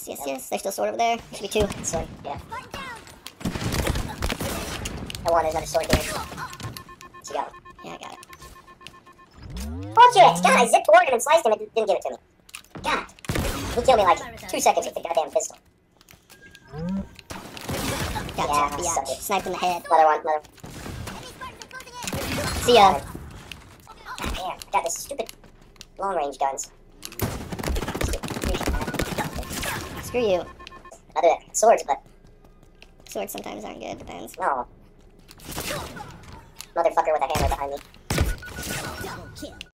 Yes, yes, yes. There's still sword over there. There should be 2. Sword, yeah. I want another sword here. So you got it. Yeah, I got it. Bullshit! God, I zipped toward him and sliced him and didn't give it to me. God. He killed me like 2 seconds with the goddamn pistol. Gotcha. Yeah, sniped in the head. Another one, another. See ya. God damn, I got this stupid long-range guns. Screw you. Other swords, but Swords sometimes aren't good, depends. no. Motherfucker with a hammer behind me.